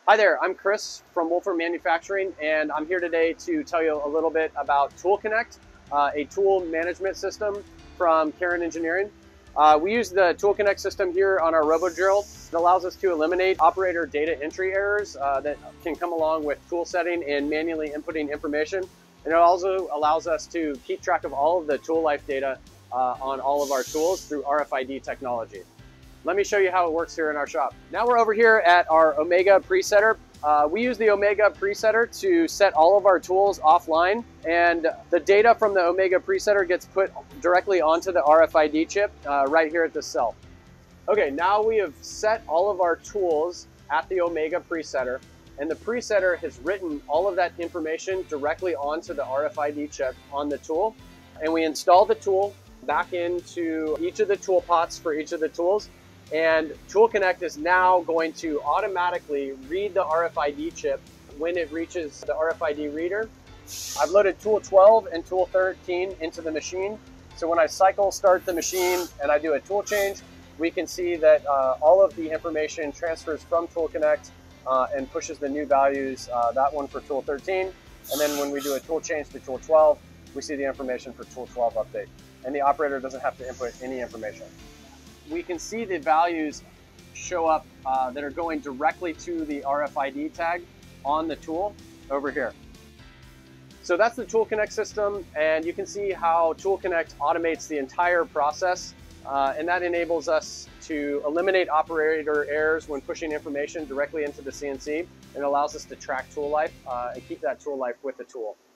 Hi there, I'm Chris from Wolfram Manufacturing, and I'm here today to tell you a little bit about ToolConnect, a tool management system from Karen Engineering. We use the ToolConnect system here on our Robodrill. It allows us to eliminate operator data entry errors that can come along with tool setting and manually inputting information. And it also allows us to keep track of all of the tool life data on all of our tools through RFID technology. Let me show you how it works here in our shop. Now we're over here at our Omega presetter. We use the Omega presetter to set all of our tools offline, and the data from the Omega presetter gets put directly onto the RFID chip right here at the cell. Okay, now we have set all of our tools at the Omega presetter, and the presetter has written all of that information directly onto the RFID chip on the tool, and we install the tool back into each of the tool pots for each of the tools. And ToolConnect is now going to automatically read the RFID chip when it reaches the RFID reader. I've loaded tool 12 and tool 13 into the machine. So when I cycle start the machine and I do a tool change, we can see that all of the information transfers from ToolConnect and pushes the new values, that one for tool 13. And then when we do a tool change to tool 12, we see the information for tool 12 update. And the operator doesn't have to input any information. We can see the values show up that are going directly to the RFID tag on the tool over here. So that's the ToolConnect system, and you can see how ToolConnect automates the entire process, and that enables us to eliminate operator errors when pushing information directly into the CNC, and allows us to track tool life and keep that tool life with the tool.